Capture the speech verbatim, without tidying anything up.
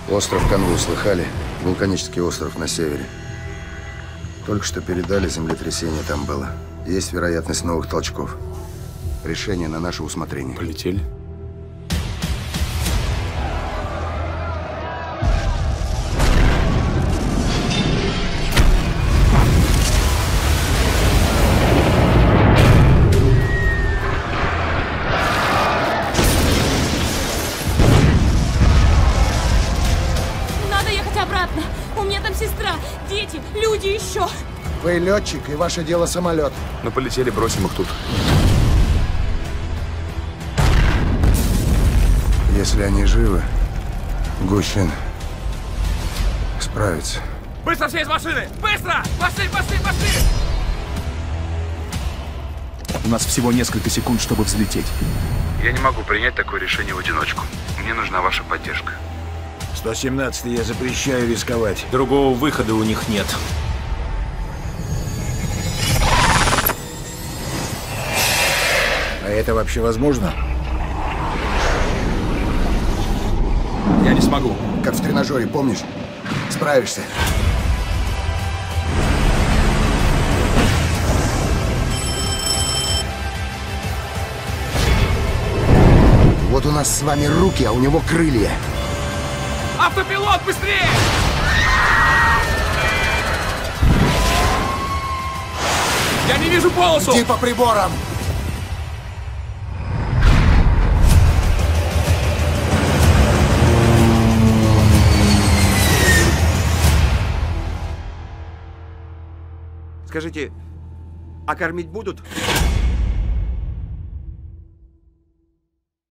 Остров Канву слыхали? Вулканический остров на севере. Только что передали, землетрясение там было. Есть вероятность новых толчков. Решение на наше усмотрение. Полетели? Надо ехать обратно. У меня там сестра, дети, люди еще. Вы летчик, и ваше дело самолет. Ну, полетели, бросим их тут. Если они живы, Гущин справится. Быстро все из машины! Быстро! Пошли, пошли, пошли! У нас всего несколько секунд, чтобы взлететь. Я не могу принять такое решение в одиночку. Мне нужна ваша поддержка. сто семнадцатый, я запрещаю рисковать. Другого выхода у них нет. А это вообще возможно? Я не смогу. Как в тренажере, помнишь? Справишься. Вот у нас с вами руки, а у него крылья. Автопилот, быстрее! Я не вижу полосу! Иди по приборам! Скажите, а кормить будут?